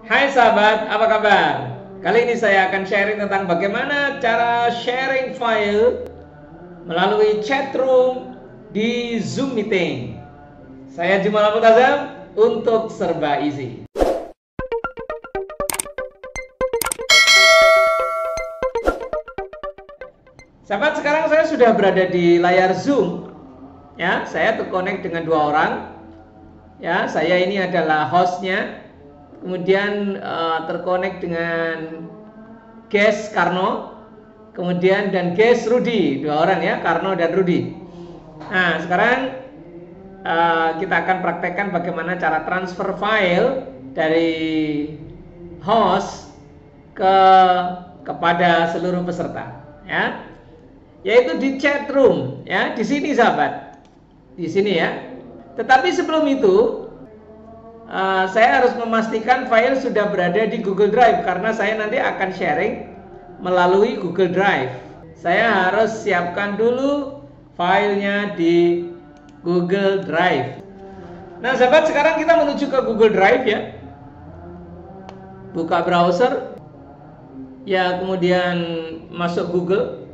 Hai sahabat, apa kabar? Kali ini saya akan sharing tentang bagaimana cara sharing file melalui chat room di Zoom Meeting. Saya Jumal Multazam untuk Serba Easy. Sahabat, sekarang saya sudah berada di layar Zoom. Ya, saya terkonek dengan dua orang. Ya, saya ini adalah hostnya. Kemudian terkonek dengan guest Karno, kemudian dan guest Rudi, dua orang ya, Karno dan Rudi. Nah, sekarang kita akan praktekkan bagaimana cara transfer file dari host kepada seluruh peserta, ya, yaitu di chat room, ya, di sini sahabat, di sini ya. Tetapi sebelum itu saya harus memastikan file sudah berada di Google Drive karena saya nanti akan sharing melalui Google Drive. Saya harus siapkan dulu filenya di Google Drive. Nah sahabat, sekarang kita menuju ke Google Drive ya. Buka browser ya, kemudian masuk Google,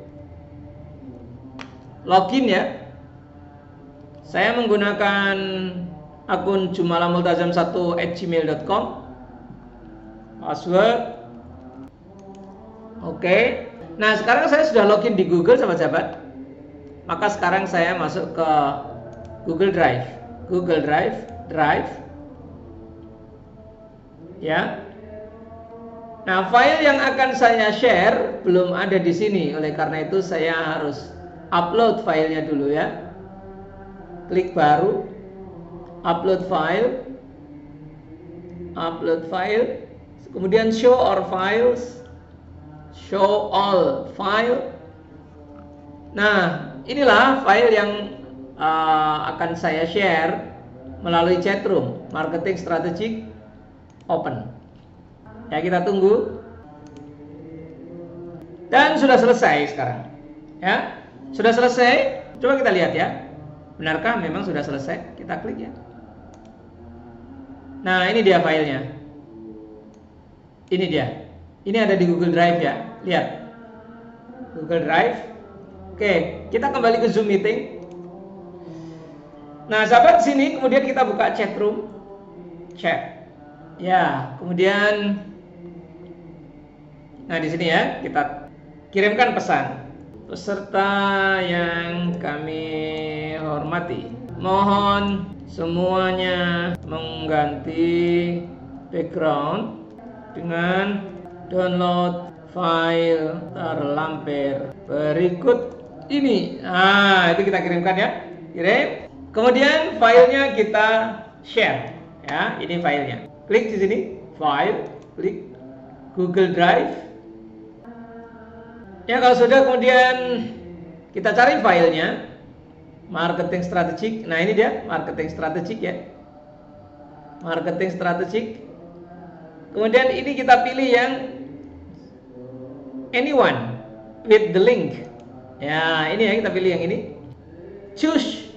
login ya. Saya menggunakan akun jumalamultazam1@gmail.com, password. Oke. Nah sekarang saya sudah login di Google sahabat-sahabat. Maka sekarang saya masuk ke Google Drive. Google Drive ya. Nah file yang akan saya share belum ada di sini. Oleh karena itu saya harus upload filenya dulu ya. Klik baru, upload file, kemudian show all file. Nah inilah file yang akan saya share melalui chat room marketing strategic open ya. Kita tunggu, dan sudah selesai sekarang ya, sudah selesai. Coba kita lihat ya, benarkah memang sudah selesai? Kita klik ya. Nah ini dia filenya. Ini dia. Ini ada di Google Drive ya. Lihat, Google Drive. Oke, kita kembali ke Zoom Meeting. Nah sahabat, sini kemudian kita buka chat room, chat. Ya, kemudian, nah di sini ya kita kirimkan pesan. Peserta yang kami hormati, mohon semuanya mengganti background dengan download file terlampir berikut ini. Nah, itu kita kirimkan ya. Kirim. Kemudian filenya kita share ya. Ini filenya. Klik di sini, file, klik Google Drive. Ya, kalau sudah kemudian kita cari filenya, marketing strategik. Nah ini dia, marketing strategik ya, marketing strategik. Kemudian ini kita pilih yang anyone with the link. Ya ini ya, kita pilih yang ini. Choose.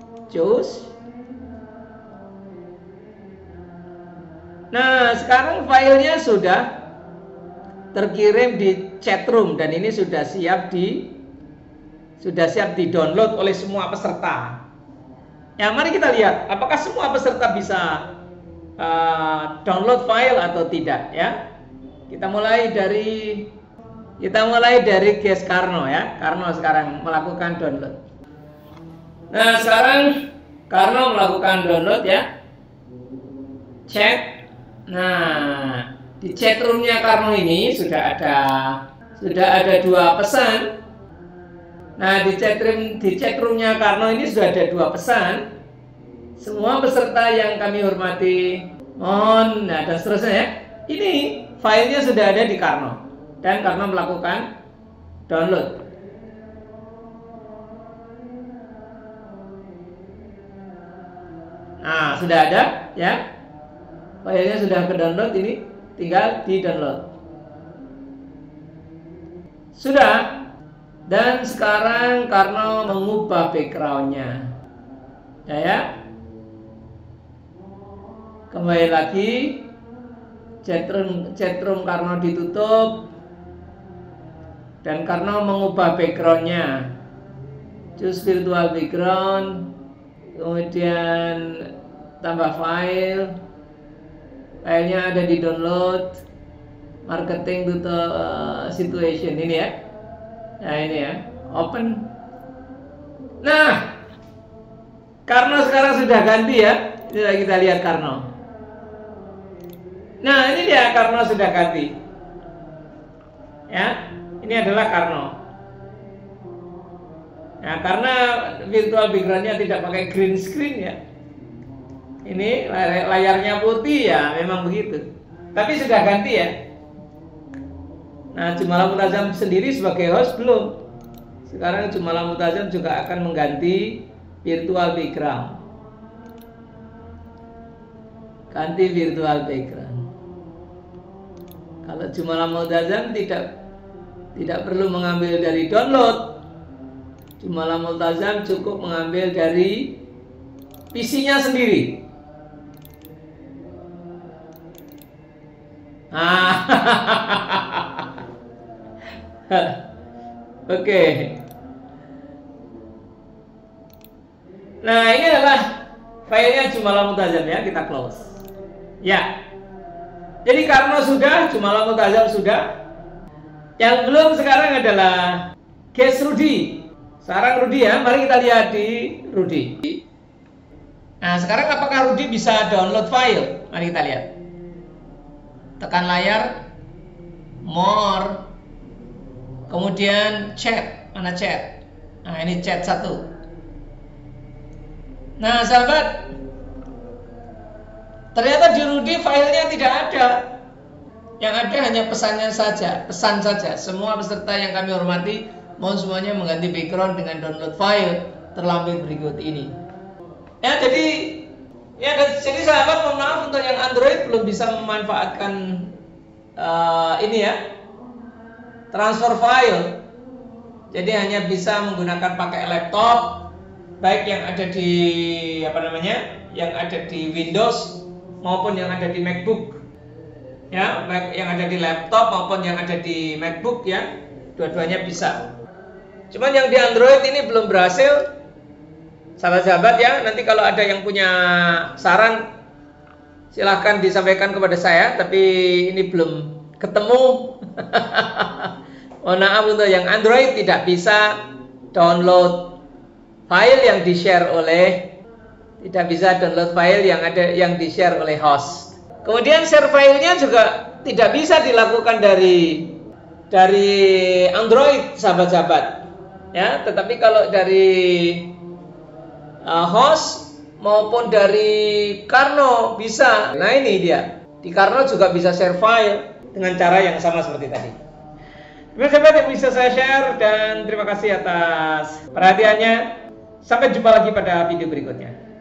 Nah sekarang filenya sudah terkirim di chat room dan ini sudah siap di download oleh semua peserta. Ya, mari kita lihat apakah semua peserta bisa download file atau tidak ya. Kita mulai dari guest Karno ya. Karno sekarang melakukan download. Nah, sekarang Karno melakukan download ya. Chat. Nah, di chat roomnya Karno ini sudah ada dua pesan. Nah di chat roomnya Karno ini sudah ada dua pesan. Semua peserta yang kami hormati, mohon, nah dan seterusnya ya. Ini filenya sudah ada di Karno dan Karno melakukan download. Nah sudah ada ya. Filenya sudah ke download, ini tinggal di download. Sudah. Dan sekarang Karno mengubah backgroundnya ya. Kembali lagi chatroom Karno ditutup, dan Karno mengubah backgroundnya, choose virtual background, kemudian tambah filenya ada di download, marketing to the situation ini ya. Nah ini ya, open. Nah, Karno sekarang sudah ganti ya. Ini kita lihat Karno. Nah ini dia, Karno sudah ganti. Ya, ini adalah Karno. Nah, karena virtual backgroundnya tidak pakai green screen ya. Ini layarnya putih ya, memang begitu. Tapi sudah ganti ya. Nah, Jumalah Multazam sendiri sebagai host belum. Sekarang Jumalah Multazam juga akan mengganti virtual background. Ganti virtual background. Kalau Jumalah Multazam tidak perlu mengambil dari download. Jumalah Multazam cukup mengambil dari PC-nya sendiri. Oke. Nah, ini adalah filenya Jumalah Multazam ya, kita close. Ya. Jadi Karno sudah, Jumalah Multazam sudah. Yang belum sekarang adalah Guest Rudy. Sekarang Rudy ya, mari kita lihat di Rudy. Nah, sekarang apakah Rudy bisa download file? Mari kita lihat. Tekan layar, more, kemudian chat. Mana chat? Nah, ini chat 1. Nah, sahabat, ternyata di Rudy filenya tidak ada. Yang ada hanya pesannya saja, pesan saja. Semua peserta yang kami hormati mohon semuanya mengganti background dengan download file terlampir berikut ini. Ya, jadi sahabat, mohon maaf untuk yang Android belum bisa memanfaatkan ini ya, transfer file. Jadi hanya bisa menggunakan pakai laptop, baik yang ada di yang ada di Windows maupun yang ada di MacBook. Ya, baik yang ada di laptop maupun yang ada di MacBook ya, dua-duanya bisa. Cuman yang di Android ini belum berhasil. Sahabat-sahabat ya, nanti kalau ada yang punya saran silahkan disampaikan kepada saya, tapi ini belum ketemu. Oh, maaf, untuk yang Android tidak bisa download file yang di-share oleh, tidak bisa download file yang di-share oleh host. Kemudian share filenya juga tidak bisa dilakukan dari Android, sahabat-sahabat. Ya, tetapi kalau dari host maupun dari Karno bisa. Nah, ini dia. Di Karno juga bisa share file dengan cara yang sama seperti tadi. Terima kasih yang bisa saya share, dan terima kasih atas perhatiannya. Sampai jumpa lagi pada video berikutnya.